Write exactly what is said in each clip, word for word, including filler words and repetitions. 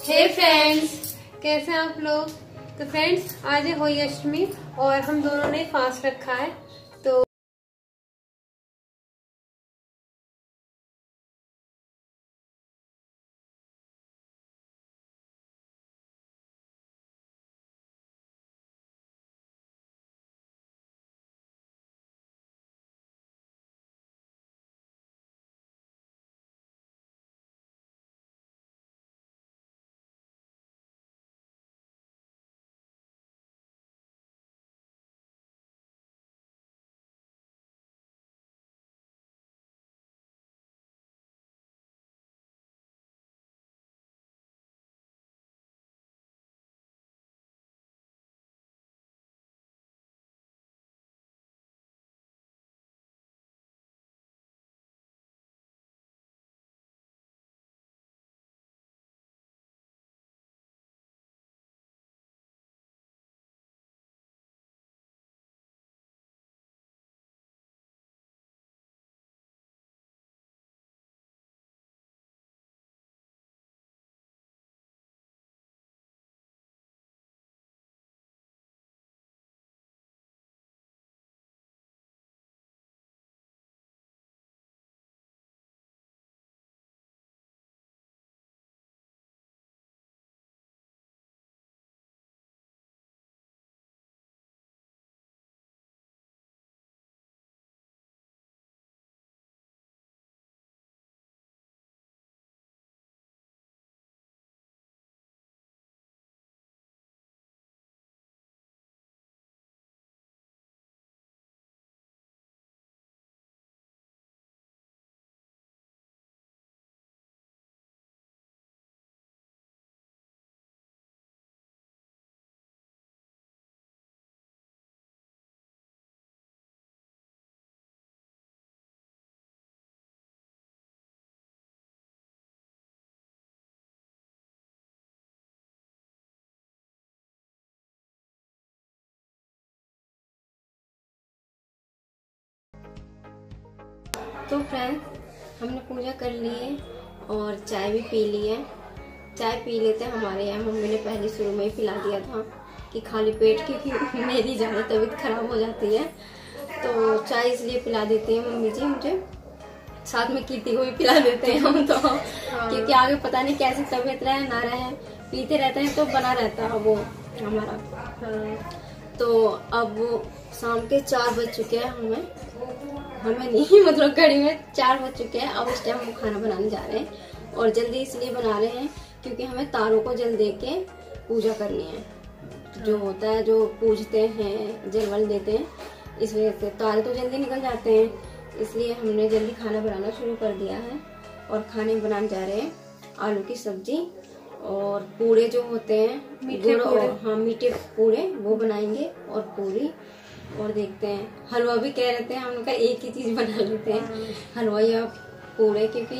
हे friends, कैसे हैं आप लोग। तो फ्रेंड्स, आज है होली अष्टमी और हम दोनों ने फास्ट रखा है। तो तो फ्रेंड्स, हमने पूजा कर ली है और चाय भी पी ली है। चाय पी लेते हैं। हमारे यहाँ मम्मी ने पहले शुरू में ही पिला दिया था कि खाली पेट, क्योंकि मेरी ज़्यादा तबीयत खराब हो जाती है तो चाय इसलिए पिला देती है मम्मी जी मुझे। साथ में कीर्ति को भी पिला देते हैं हम तो, क्योंकि आगे पता नहीं कैसी तबीयत रहे ना रहे, पीते रहते हैं तो बना रहता है वो हमारा। तो अब शाम के चार बज चुके हैं, हमें हमें नहीं मतलब घड़ी में चार बज चुके हैं। अब इस टाइम हम खाना बनाने जा रहे हैं और जल्दी इसलिए बना रहे हैं क्योंकि हमें तारों को जल दे के पूजा करनी है। जो होता है, जो पूजते हैं, जल वल देते हैं, इस वजह से तारे तो जल्दी निकल जाते हैं, इसलिए हमने जल्दी खाना बनाना शुरू कर दिया है। और खाने में बनाने जा रहे हैं आलू की सब्जी और पूड़े जो होते हैं गुड़ और हाँ मीठे पूड़े वो बनाएंगे और पूरी। और देखते हैं, हलवा भी कह रहे थे, हम उनका एक ही चीज बना लेते हैं, हलवा या पूड़े, क्योंकि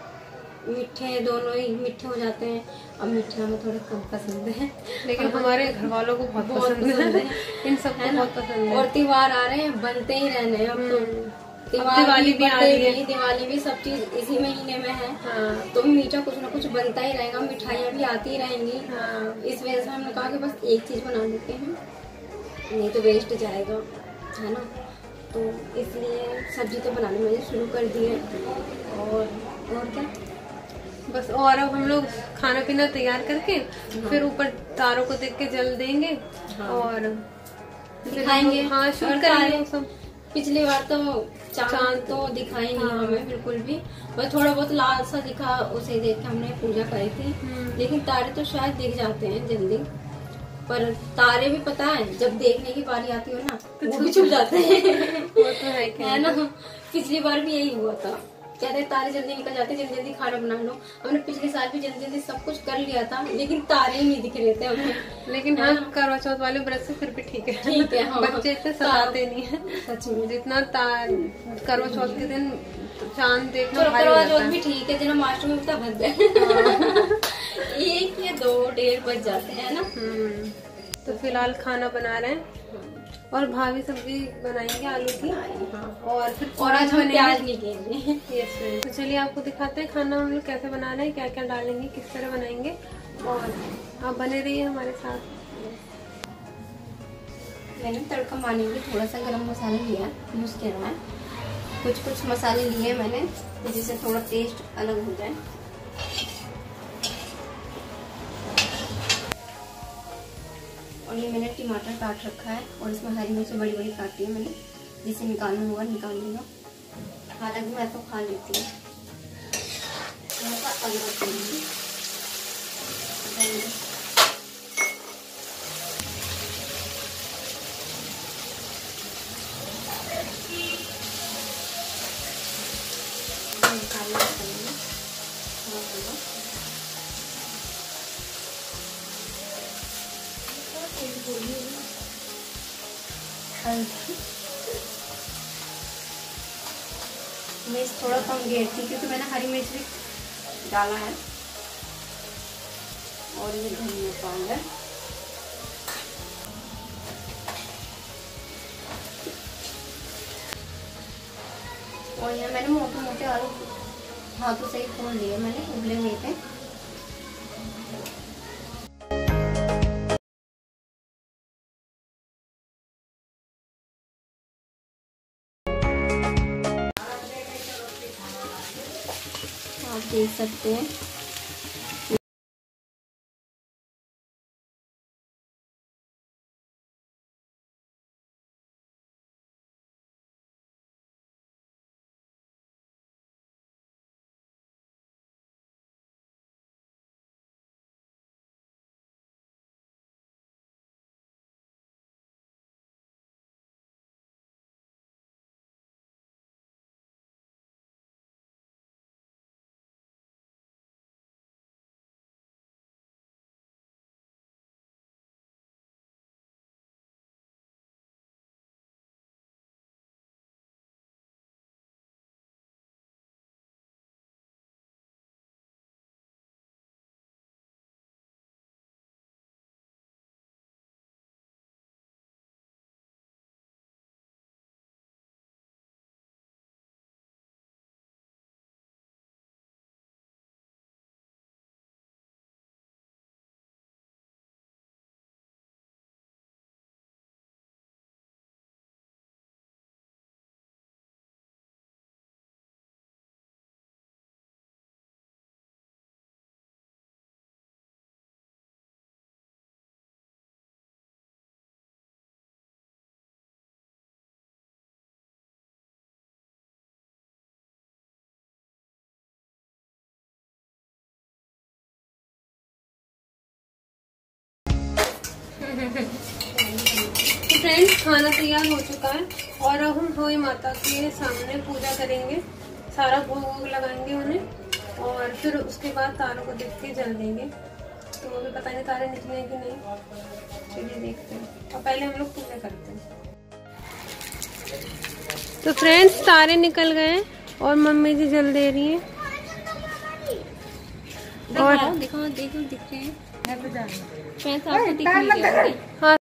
मीठे दोनों ही मीठे हो जाते हैं। अब मीठे हमें थोड़े कम पसंद है, लेकिन हमारे घर वालों को बहुत बहुत पसंद है, इन सबको बहुत पसंद है। और त्योहार आ रहे हैं, बनते ही रहने हैं। अब तो दिवाली भी आ रही है, दिवाली भी सब चीज इसी महीने में है। हाँ। तो मीठा कुछ ना कुछ बनता ही रहेगा, मिठाइयाँ भी आती रहेंगी। हाँ। इस वजह से हमने कहा कि बस एक चीज बना देते हैं, नहीं तो वेस्ट जाएगा, है ना। तो इसलिए सब्जी तो बनाने मैंने शुरू कर दी है। और और क्या बस। और अब हम लोग खाना पीना तैयार करके हाँ। फिर ऊपर तारों को देख के जल देंगे। हाँ। और दिखाएंगे। हाँ, शूट करेंगे सब। पिछली बार तो चांद तो दिखाई नहीं हाँ। हमें बिल्कुल भी, बस थोड़ा बहुत लाल सा दिखा, उसे देख के हमने पूजा करी थी। लेकिन तारे तो शायद दिख जाते हैं जल्दी, पर तारे भी पता है जब देखने की बारी आती हो ना तो वो भी छुप जाते हैं। वो तो है, है ना। पिछली बार भी यही हुआ था, कहते तारे जल्दी निकल जाते, जल्दी जल्दी खाना बना लो। हमने पिछले साल भी जल्दी जल्दी सब कुछ कर लिया था, लेकिन तारे ही नहीं दिख रहे थे हमें। लेकिन हाँ, करवा चौथ वाले व्रत से फिर भी ठीक है, ठीक है। हाँ। बच्चे इतने सताते नहीं है सच में। जितना तार करवा चौथ के दिन चांद देखना। करवा चौथ भी ठीक है, जन्माष्टमी में तो हद है, एक या दो डेढ़ बज जाते हैं ना। तो फिलहाल खाना बना रहे हैं और भाभी सब्जी बनाएंगे आलू की। हाँ। और फिर और आज हम प्याज नहीं घेरेंगे। यस। तो चलिए आपको दिखाते हैं खाना हम लोग कैसे बना रहे हैं, क्या क्या डालेंगे, किस तरह बनाएंगे। और आप बने रहिए हमारे साथ। मैंने तड़का मारने के लिए थोड़ा सा गरम मसाला लिया यूज़ किया है। कुछ कुछ मसाले लिए मैंने जिससे थोड़ा टेस्ट अलग हो जाए। और ये मैंने टमाटर काट रखा है और इसमें हरी मिर्च बड़ी बड़ी काटी है मैंने, जिसे निकालना होगा निकाल लूँगा। हालांकि मैं तो खा लेती हूँ। थोड़ा सा अदरक दूँगी। मिर्च थोड़ा कम घेरती क्योंकि मैंने हरी मिर्च भी डाला है। और ये धनिया पाउडर, और यहाँ मैंने मोटे मोटे आलू हाथों से ही खोल लिए मैंने, उबले हुए थे। आप देख सकते हैं तो फ्रेंड्स खाना तैयार हो चुका है और अब हम होई माता के सामने पूजा करेंगे, सारा भोग वोग लगाएंगे उन्हें और फिर उसके बाद तारों को देख के जल देंगे। तो अभी पता नहीं तारे निकले कि नहीं, चलिए देखते हैं। और पहले हम लोग पूजा करते हैं। तो फ्रेंड्स तारे निकल गए और मम्मी जी जल दे रही है। और देखो देखो दिख रहे हैं। फ्रेंड्स आपको दिख नहीं रहे होंगे। हाँ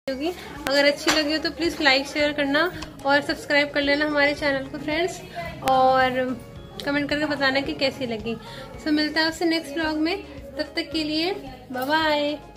होगी। अगर अच्छी लगी हो तो प्लीज़ लाइक शेयर करना और सब्सक्राइब कर लेना हमारे चैनल को फ्रेंड्स, और कमेंट करके बताना कि कैसी लगी। सो मिलता है आपसे नेक्स्ट व्लॉग में, तब तक के लिए बाय बाय।